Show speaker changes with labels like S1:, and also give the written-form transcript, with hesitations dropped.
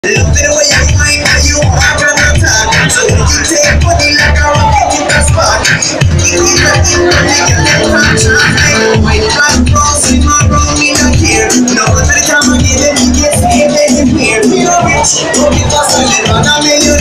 S1: Love it when you mind and you walk and attack. So you take money like a rocket in the spot. You keep the people making them contract. My blood crossing my room in a gear. Now every time I get it, he gets me a baby beer. Me no rich, no be hustling, but I'm a